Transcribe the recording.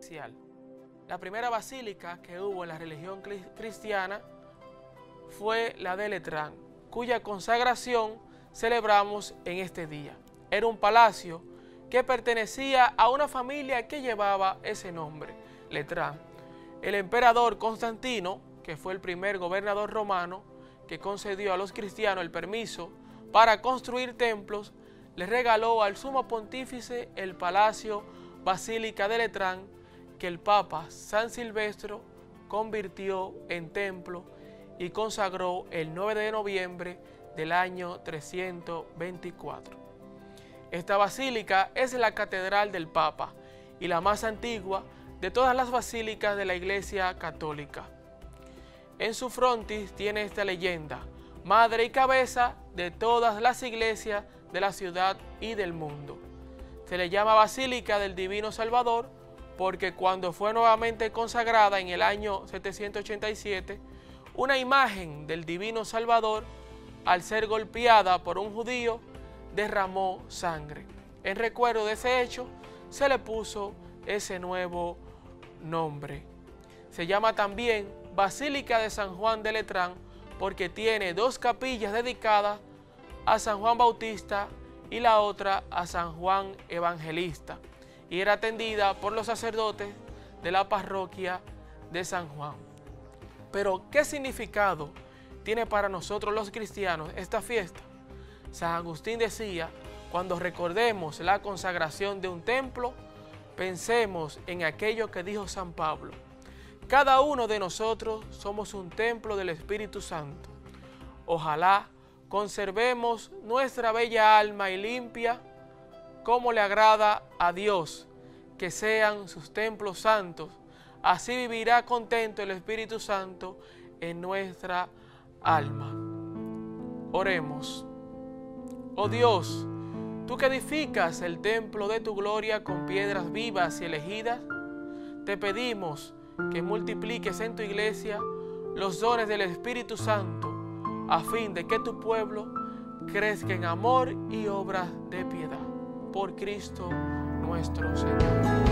especial. La primera basílica que hubo en la religión cristiana fue la de Letrán, cuya consagración celebramos en este día. Era un palacio que pertenecía a una familia que llevaba ese nombre, Letrán. El emperador Constantino, que fue el primer gobernador romano que concedió a los cristianos el permiso para construir templos, le regaló al sumo pontífice el palacio Basílica de Letrán, que el Papa San Silvestro convirtió en templo y consagró el 9 de noviembre del año 324. Esta basílica es la catedral del Papa y la más antigua de todas las basílicas de la Iglesia Católica. En su frontis tiene esta leyenda: madre y cabeza de todas las iglesias de la ciudad y del mundo. Se le llama Basílica del Divino Salvador porque cuando fue nuevamente consagrada en el año 787, una imagen del Divino Salvador, al ser golpeada por un judío, derramó sangre. En recuerdo de ese hecho, se le puso ese nuevo nombre. Se llama también Basílica de San Juan de Letrán porque tiene dos capillas dedicadas a San Juan Bautista y la otra a San Juan Evangelista, y era atendida por los sacerdotes de la parroquia de San Juan. Pero, ¿qué significado tiene para nosotros los cristianos esta fiesta? San Agustín decía: cuando recordemos la consagración de un templo, pensemos en aquello que dijo San Pablo: cada uno de nosotros somos un templo del Espíritu Santo. Ojalá conservemos nuestra bella alma y limpia, como le agrada a Dios, que sean sus templos santos. Así vivirá contento el Espíritu Santo en nuestra alma. Oremos. Oh Dios, tú que edificas el templo de tu gloria con piedras vivas y elegidas, te pedimos que multipliques en tu iglesia los dones del Espíritu Santo, a fin de que tu pueblo crezca en amor y obras de piedad. Por Cristo nuestro Señor.